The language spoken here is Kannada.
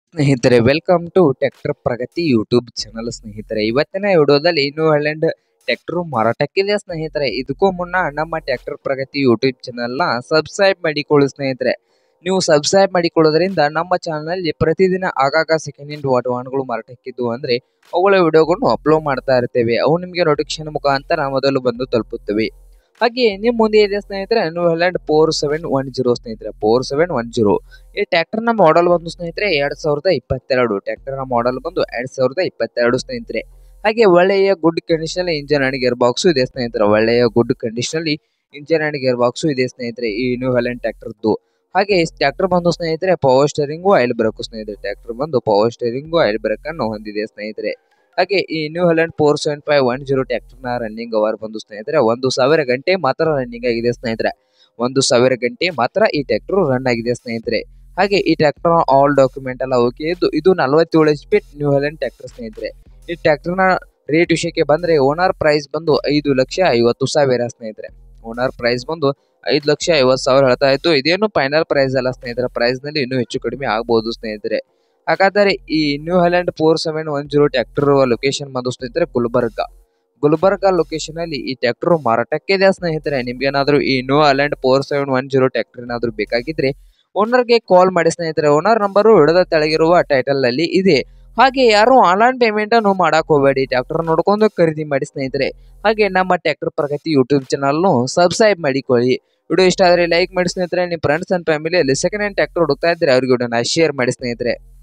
ಸ್ನೇಹಿತರೆ welcome to tractor Pragati YouTube channel ಸ್ನೇಹಿತರೆ. ಇವತ್ತಿನ ವಿಡಿಯೋದಲ್ಲಿ ನ್ಯೂ ಹಾಲೆಂಡ್ ಟ್ರ್ಯಾಕ್ಟರ್ ಮಾರಾಟಕ್ಕಿದೆ ಸ್ನೇಹಿತರೆ. ಇದಕ್ಕೂ ಮುನ್ನ ನಮ್ಮ ಟ್ರ್ಯಾಕ್ಟರ್ ಪ್ರಗತಿ ಯೂಟ್ಯೂಬ್ ಚಾನಲ್ನ ಸಬ್ಸ್ಕ್ರೈಬ್ ಮಾಡಿಕೊಳ್ಳಿ ಸ್ನೇಹಿತರೆ. ನೀವು ಸಬ್ಸ್ಕ್ರೈಬ್ ಮಾಡಿಕೊಳ್ಳೋದ್ರಿಂದ ನಮ್ಮ ಚಾನಲ್ನಲ್ಲಿ ಪ್ರತಿದಿನ ಆಗಾಗ ಸೆಕೆಂಡ್ ಹ್ಯಾಂಡ್ ವಾಹನಗಳು ಮಾರಾಟಕ್ಕಿದ್ದು ಅಂದರೆ ಅವುಗಳ ವಿಡಿಯೋಗಳನ್ನು ಅಪ್ಲೋಡ್ ಮಾಡ್ತಾ ಇರ್ತೇವೆ. ಅವು ನಿಮಗೆ ನೋಟಿಫಿಕೇಶನ್ ಮುಖಾಂತರ ಮೊದಲು ಬಂದು ತಲುಪುತ್ತವೆ. ಹಾಗೆ ನಿಮ್ಮ ಮುಂದೆ ಇದೆ ಸ್ನೇಹಿತರೆ ನ್ಯೂ ಹಾಲೆಂಡ್ 4710 ಸ್ನೇಹಿತರೆ. 4710 ಈ ಟ್ರ್ಯಾಕ್ಟರ್ ನ ಮಾಡೆಲ್ ಬಂದು ಸ್ನೇಹಿತರೆ 2022. ಟ್ರ್ಯಾಕ್ಟರ್ ನ ಮಾಡೆಲ್ ಬಂದು 2022 ಸ್ನೇಹಿತರೆ. ಹಾಗೆ ಒಳ್ಳೆಯ good condition engine and gear box ಇದೆ ಸ್ನೇಹಿತರೆ. ಒಳ್ಳೆಯ good condition engine and gear box ಇದೆ ಸ್ನೇಹಿತರೆ ಈ ನ್ಯೂ ಹಾಲೆಂಡ್ ಟ್ರ್ಯಾಕ್ಟರ್ದು. ಹಾಗೆ ಟ್ರ್ಯಾಕ್ಟರ್ ಬಂದು ಸ್ನೇಹಿತರೆ ಪವರ್ ಸ್ಟೇರಿಂಗು ಆಯಿಲ್ ಬ್ರೇಕ್ ಸ್ನೇಹಿತರೆ. ಟ್ರ್ಯಾಕ್ಟರ್ ಬಂದು ಪವರ್ ಸ್ಟೇರಿಂಗು ಆಯಿಲ್ ಬ್ರೇಕ್ ಅನ್ನು ಹೊಂದಿದೆ ಸ್ನೇಹಿತರೆ. ಹಾಗೆ ಈ ನ್ಯೂ ಹಾಲೆಂಡ್ 4750 ಟ್ರ್ಯಾಕ್ಟರ್ ನ ರನ್ನಿಂಗ್ ಅವರ್ ಬಂದು ಸ್ನೇಹಿತರೆ 1000 ಗಂಟೆ ಮಾತ್ರ ರನ್ನಿಂಗ್ ಆಗಿದೆ ಸ್ನೇಹಿತರೆ. 1000 ಗಂಟೆ ಮಾತ್ರ ಈ ಟ್ರ್ಯಾಕ್ಟರ್ ರನ್ ಆಗಿದೆ ಸ್ನೇಹಿತರೆ. ಹಾಗೆ ಈ ಟ್ರ್ಯಾಕ್ಟರ್ ಆಲ್ ಡಾಕ್ಯುಮೆಂಟ್ ಎಲ್ಲ ಓಕೆ ಇದ್ದು ಇದು 47 HP ನ್ಯೂ ಹಾಲೆಂಡ್ ಟ್ರ್ಯಾಕ್ಟರ್ ಸ್ನೇಹಿತರೆ. ಈ ಟ್ರ್ಯಾಕ್ಟರ್ ನ ರೇಟ್ ವಿಷಯಕ್ಕೆ ಬಂದ್ರೆ ಓನರ್ ಪ್ರೈಸ್ ಬಂದು 5,50,000 ಸ್ನೇಹಿತರೆ. ಓನರ್ ಪ್ರೈಸ್ ಬಂದು 5,50,000 ಹೇಳ್ತಾ ಇತ್ತು. ಇದೇನು ಫೈನಲ್ ಪ್ರೈಸ್ ಅಲ್ಲ ಸ್ನೇಹಿತರೆ. ಪ್ರೈಸ್ ನಲ್ಲಿ ಇನ್ನೂ ಹೆಚ್ಚು ಕಡಿಮೆ ಆಗಬಹುದು ಸ್ನೇಹಿತರೆ. ಹಾಗಾದರೆ ಈ ನ್ಯೂ ಹಾಲೆಂಡ್ 4710 ಟ್ರ್ಯಾಕ್ಟರ್ ಲೊಕೇಶನ್ ಬಂದು ಸ್ನೇಹಿತರೆ ಗುಲ್ಬರ್ಗ ಲೊಕೇಶನ್ ಅಲ್ಲಿ ಈ ಟ್ರ್ಯಾಕ್ಟರ್ ಮಾರಾಟಕ್ಕೆ ಇದೆ ಸ್ನೇಹಿತರೆ. ನಿಮ್ಗೇನಾದ್ರೂ ಈ ನ್ಯೂ ಹಾಲೆಂಡ್ 4710 ಟ್ರ್ಯಾಕ್ಟರ್ ಏನಾದ್ರು ಬೇಕಾಗಿದ್ರೆ ಓನರ್ಗೆ ಕಾಲ್ ಮಾಡಿ ಸ್ನೇಹಿತರೆ. ಓನರ್ ನಂಬರು ಹಿಡಿದ ತೆಳಗಿರುವ ಟೈಟಲ್ ನಲ್ಲಿ ಇದೆ. ಹಾಗೆ ಯಾರು ಆನ್ಲೈನ್ ಪೇಮೆಂಟ್ ಅನ್ನು ಮಾಡಕ್ ಹೋಗಬೇಡಿ. ಟ್ರ್ಯಾಕ್ಟರ್ ನೋಡ್ಕೊಂಡು ಖರೀದಿ ಮಾಡಿ ಸ್ನೇಹಿತರೆ. ಹಾಗೆ ನಮ್ಮ tractor Pragati YouTube channel subscribe ಮಾಡಿಕೊಳ್ಳಿ. ವಿಡಿಯೋ ಇಷ್ಟ ಆದರೆ ಲೈಕ್ ಮಾಡಿ ಸ್ನೇಹಿತರೆ. ನಿಮ್ಮ ಫ್ರೆಂಡ್ಸ್ ಅಂಡ್ ಫ್ಯಾಮಿಲಿಯಲ್ಲಿ ಸೆಕೆಂಡ್ ಹ್ಯಾಂಡ್ ಟ್ರ್ಯಾಕ್ಟರ್ ಹುಡುಕ್ತಾ ಇದ್ರೆ ಅವ್ರಿಗೆ ಶೇರ್ ಮಾಡಿ ಸ್ನೇಹಿತರೆ.